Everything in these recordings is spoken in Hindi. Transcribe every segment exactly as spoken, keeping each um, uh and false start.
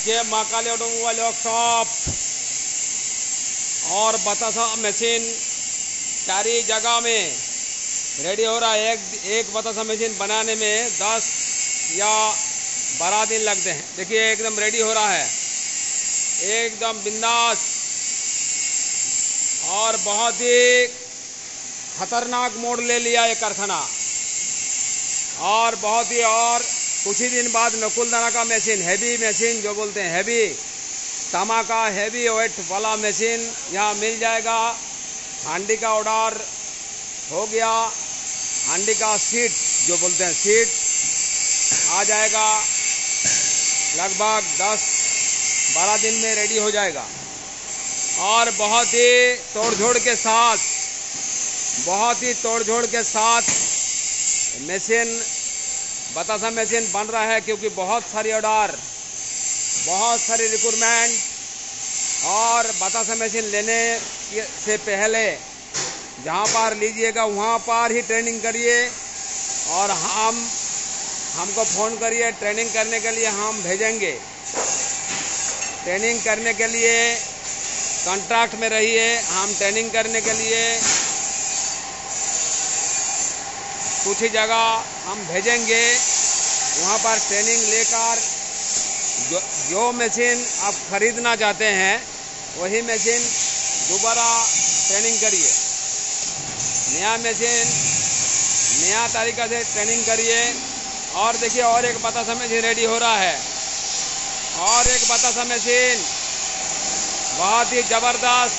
देखिए महाकाली ऑटोमोबाइल वर्कशॉप और बतासा मशीन सारी जगह में रेडी हो रहा है। एक एक बतासा मशीन बनाने में दस या बारह दिन लगते हैं। देखिए एकदम रेडी हो रहा है, एकदम बिंदास और बहुत ही खतरनाक मोड़ ले लिया ये कारखाना। और बहुत ही और कुछ ही दिन बाद नकुलदाना का मशीन, हैवी मशीन जो बोलते हैं, हैवी तामा का हैवी वेट वाला मशीन यहाँ मिल जाएगा। हांडी का ऑर्डर हो गया, हांडी का सीट जो बोलते हैं सीट आ जाएगा, लगभग दस बारह दिन में रेडी हो जाएगा। और बहुत ही तोड़जोड़ के साथ बहुत ही तोड़जोड़ के साथ मशीन बतासा मशीन बन रहा है, क्योंकि बहुत सारी ऑर्डर, बहुत सारी रिक्वायरमेंट। और बतासा मशीन लेने से पहले जहाँ पर लीजिएगा वहाँ पर ही ट्रेनिंग करिए और हम हमको फ़ोन करिए, ट्रेनिंग करने के लिए हम भेजेंगे। ट्रेनिंग करने के लिए कॉन्ट्रैक्ट में रहिए, हम ट्रेनिंग करने के लिए कुछ ही जगह हम भेजेंगे, वहाँ पर ट्रेनिंग लेकर जो जो मशीन आप खरीदना चाहते हैं वही मशीन दोबारा ट्रेनिंग करिए। नया मशीन नया तरीका से ट्रेनिंग करिए। और देखिए और एक बतासा मशीन रेडी हो रहा है, और एक बतासा मशीन बहुत ही ज़बरदस्त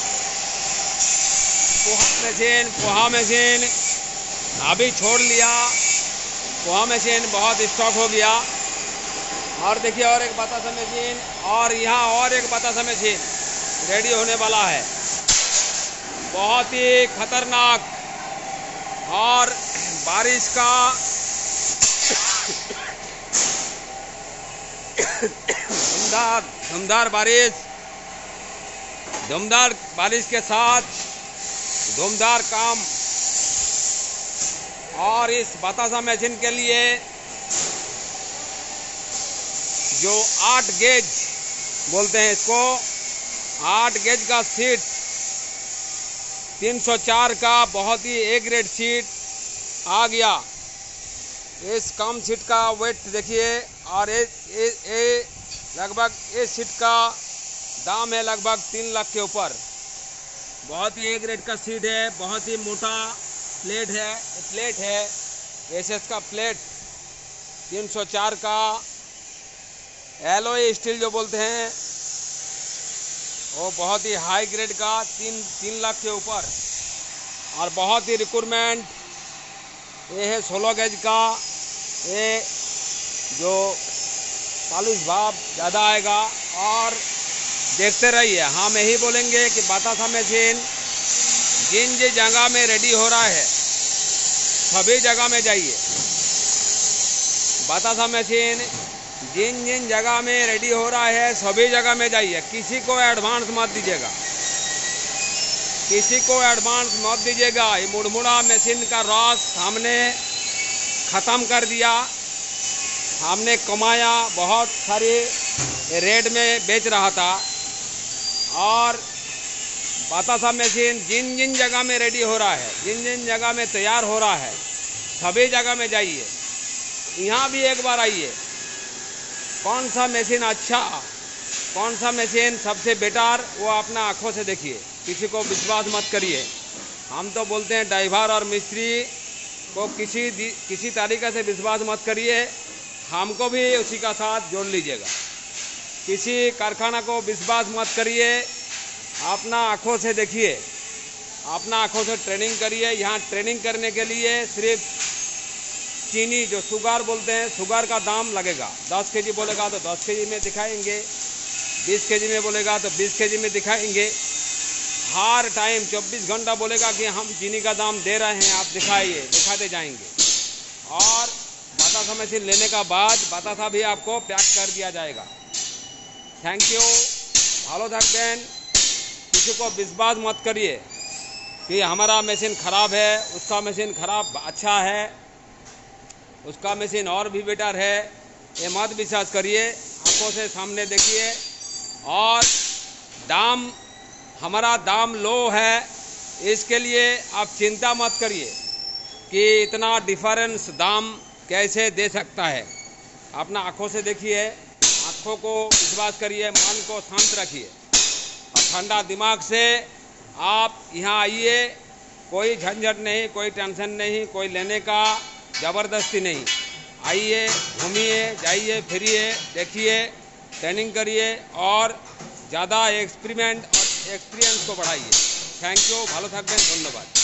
पोहा मशीन पोहा मशीन अभी छोड़ लिया। पोहा मशीन बहुत स्टॉक हो गया। और देखिए और एक बतासा मशीन, और यहाँ और एक बतासा मशीन रेडी होने वाला है, बहुत ही खतरनाक। और बारिश का धुमधार धुमधार बारिश धुमधार बारिश के साथ धुमधार काम। और इस बतासा मशीन के लिए जो आठ गेज बोलते हैं इसको, आठ गेज का सीट तीन सौ चार का बहुत ही ए ग्रेड सीट आ गया। इस कम सीट का वेट देखिए। और ये ये लगभग इस सीट का दाम है लगभग तीन लाख के ऊपर। बहुत ही ए ग्रेड का सीट है, बहुत ही मोटा प्लेट है प्लेट है एसएस का प्लेट तीन सौ चार का एलॉय स्टील जो बोलते हैं, वो बहुत ही हाई ग्रेड का तीन तीन लाख के ऊपर। और बहुत ही रिक्वायरमेंट ये है सोलह गेज का। ये जो पॉलिश भाव ज़्यादा आएगा। और देखते रहिए, हम यही बोलेंगे कि बतासा मशीन जिन जिन जगह में रेडी हो रहा है सभी जगह में जाइए। बतासा मशीन जिन जिन जगह में रेडी हो रहा है सभी जगह में जाइए। किसी को एडवांस मत दीजिएगा, किसी को एडवांस मत दीजिएगा। ये मुड़मुड़ा मशीन का रॉस हमने ख़त्म कर दिया, हमने कमाया, बहुत सारे रेट में बेच रहा था। और बतासा मशीन जिन जिन जगह में रेडी हो रहा है, जिन जिन जगह में तैयार हो रहा है सभी जगह में जाइए। यहाँ भी एक बार आइए, कौन सा मशीन अच्छा, कौन सा मशीन सबसे बेटर, वो अपना आँखों से देखिए, किसी को विश्वास मत करिए। हम तो बोलते हैं ड्राइवर और मिस्त्री को किसी किसी तरीके से विश्वास मत करिए, हमको भी उसी का साथ जोड़ लीजिएगा। किसी कारखाना को विश्वास मत करिए, अपना आँखों से देखिए, अपना आँखों से ट्रेनिंग करिए। यहाँ ट्रेनिंग करने के लिए सिर्फ चीनी जो शुगर बोलते हैं, शुगर का दाम लगेगा। दस केजी बोलेगा तो दस केजी में दिखाएंगे, बीस केजी में बोलेगा तो बीस केजी में दिखाएंगे। हर टाइम चौबीस घंटा बोलेगा कि हम चीनी का दाम दे रहे हैं, आप दिखाइए, दिखाते जाएंगे। और बतासा मशीन लेने का बाद बतासा भी आपको पैक कर दिया जाएगा। थैंक यू, भालो থাকবেন। किसी को विश्वास मत करिए कि हमारा मशीन ख़राब है, उसका मशीन ख़राब अच्छा है, उसका मशीन और भी बेटर है, ये मत विश्वास करिए। आंखों से सामने देखिए। और दाम, हमारा दाम लो है, इसके लिए आप चिंता मत करिए कि इतना डिफरेंस दाम कैसे दे सकता है। अपना आंखों से देखिए, आंखों को विश्वास करिए, मन को शांत रखिए और ठंडा दिमाग से आप यहाँ आइए। कोई झंझट नहीं, कोई टेंशन नहीं, कोई लेने का ज़बरदस्ती नहीं। आइए, घूमिए, जाइए, फिरिए, देखिए, ट्रेनिंग करिए और ज़्यादा एक्सपेरिमेंट और एक्सपीरियंस को बढ़ाइए। थैंक यू, ভালো থাকবেন, ধন্যবাদ।